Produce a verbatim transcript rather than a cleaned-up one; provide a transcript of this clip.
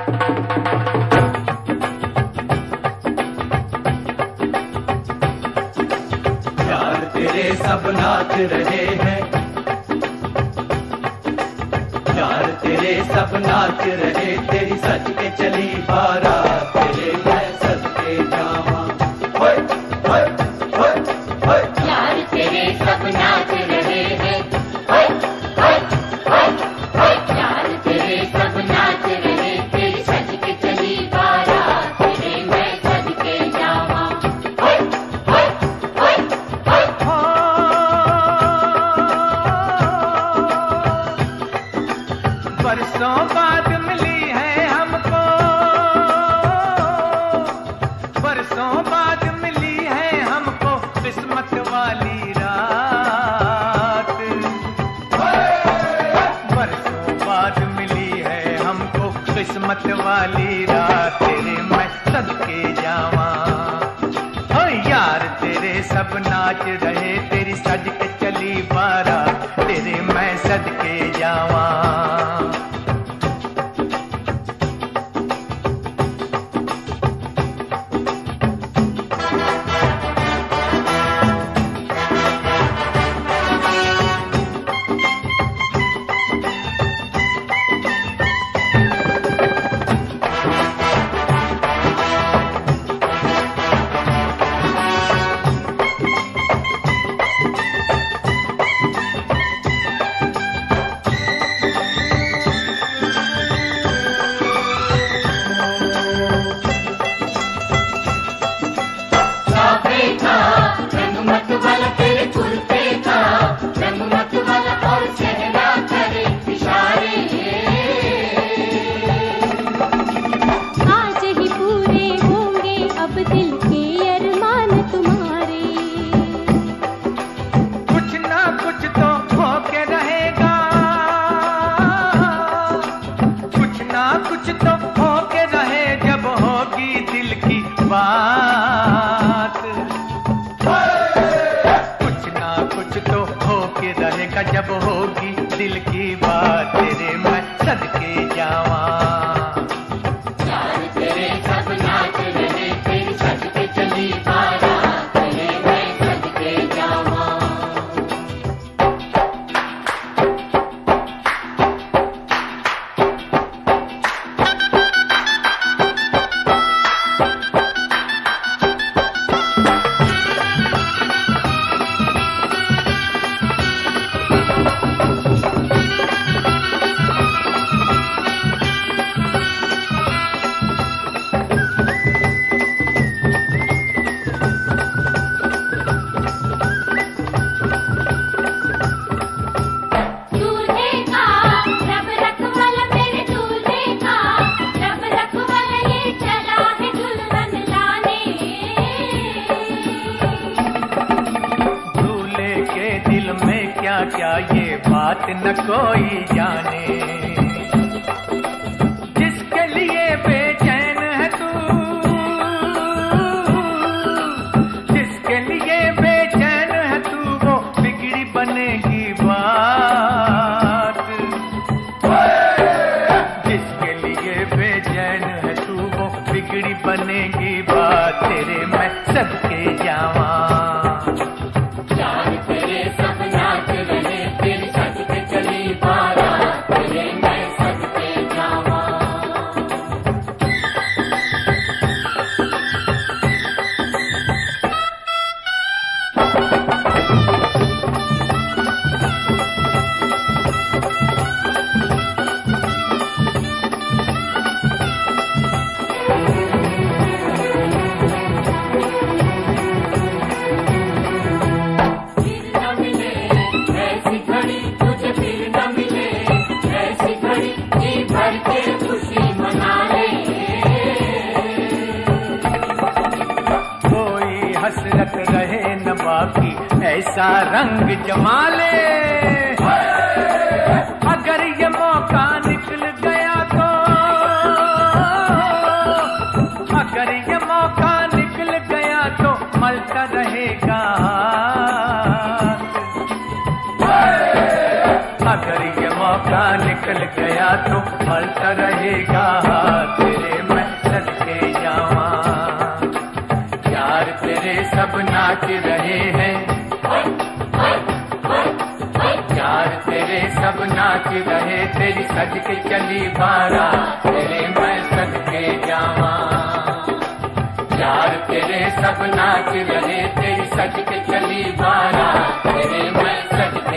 यार तेरे सब नाच रहे हैं, यार तेरे सब नाच रहे, तेरी सज के चली बारात, तेरे मैं सज के जावां। होय होय होय होय, यार तेरे सब नाच रहे हैं, होय होय होय होय, यार तेरे सब नाच रहे, तेरी सज के चली बारात, तेरे मैं सज के जावां। होय होय होय होय, बरसों बाद मिली है हमको, बरसों बाद मिली है हमको किस्मत वाली रात, बरसों बाद मिली है हमको किस्मत वाली रात, तेरे मैं सदके जावां। ओ यार तेरे सब नाच रहे, तेरी सज के चली बारात, तेरे मैं सदके जावां। कुछ तो होके रहे जब होगी दिल की बात, कुछ ना कुछ तो होके रहेगा जब होगी दिल की बात, तेरे मैं सदके जावां। यार तेरे सब नाच रहे, तेरी सज के चली बारात, तेरे मैं सदके जावां। क्या ये बात न कोई जाने, जिसके लिए बेचैन है तू, जिसके लिए बेचैन है तू, वो बिगड़ी बनेगी बात, जिसके लिए बेचैन है तू, वो बिगड़ी बनेगी बात, तेरे मैं सदके जावां। हसरत रहे न बाकी ऐसा रंग जमा ले, अगर ये मौका निकल गया तो, अगर ये मौका निकल गया तो मलता रहेगा, अगर ये मौका निकल गया तो मलता रहेगा। नाच रहे हैं, यार तेरे सब नाच रहे, तेरी सज के चली बारात तेरे मैं सदके जावा। यार तेरे सब नाच रहे, तेरी सज के चली बारात तेरे मैं सदके